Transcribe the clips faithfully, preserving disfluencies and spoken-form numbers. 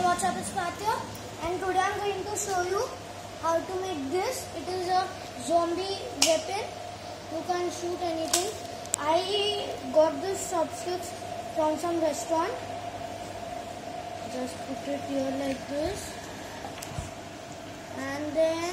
what's up, it's Path here, and today I'm going to show you how to make this. It is a zombie weapon. You can shoot anything. I got this chopsticks from some restaurant. Just put it here like this, and then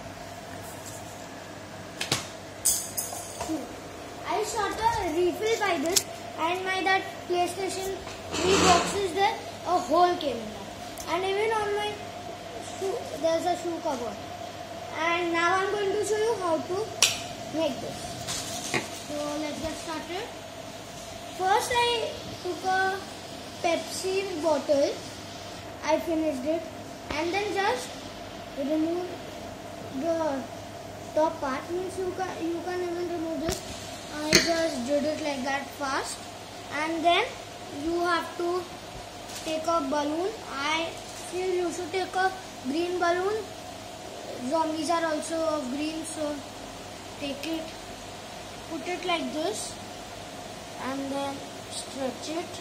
I shot a refill by this, and my that PlayStation three box is there. A hole came in that, and even on my shoe there's a shoe cover. And now I'm going to show you how to make this. So let's get started. First I took a Pepsi bottle, I finished it, and then just remove the top part. Means you can you can even remove this. I just did it like that fast, and then you have to take a balloon. I feel you should take a green balloon. Zombies are also of green, so take it, put it like this, and then stretch it.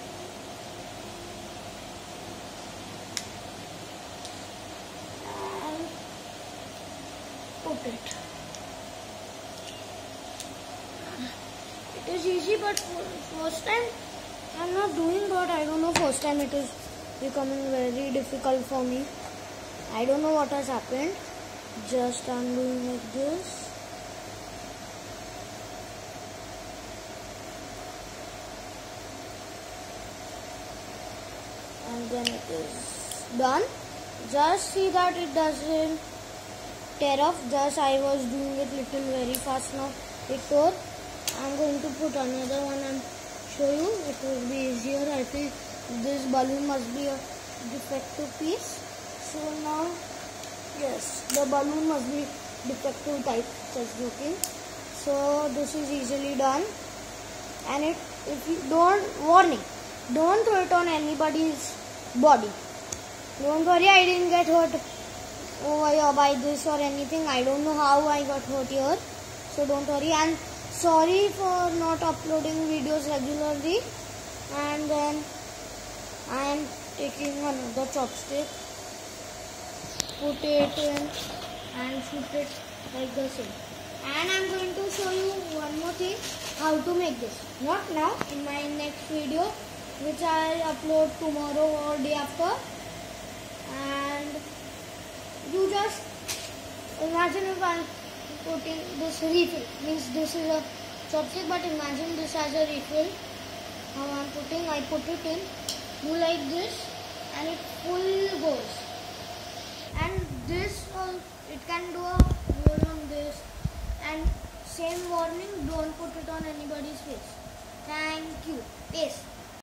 And put it. It is easy, but first time I'm not doing, but I don't know, first time it is becoming very difficult for me. I don't know what has happened. Just I'm doing like this. And then it is done. Just see that it doesn't tear off. Just I was doing it little very fast now. It tore. I'm going to put another one and show you. It will be easier. I think this balloon must be a defective piece. So now, yes, the balloon must be defective type. Just joking. So this is easily done. And it, if you don't, warning, don't throw it on anybody's body. Don't worry, I didn't get hurt over here by this or anything. I don't know how I got hurt here. So don't worry. And sorry for not uploading videos regularly. And then I am taking another chopstick, put it in and shoot it like the same. And I am going to show you one more thing, how to make this. Not now, in my next video, which I will upload tomorrow or day after. And you just imagine if I am putting this refill, means this is a chopstick, but imagine this as a refill. How I am putting, I put it in, do like this, and it full goes. And this, uh, it can do a hole on this. And same warning, don't put it on anybody's face. Thank you. Peace.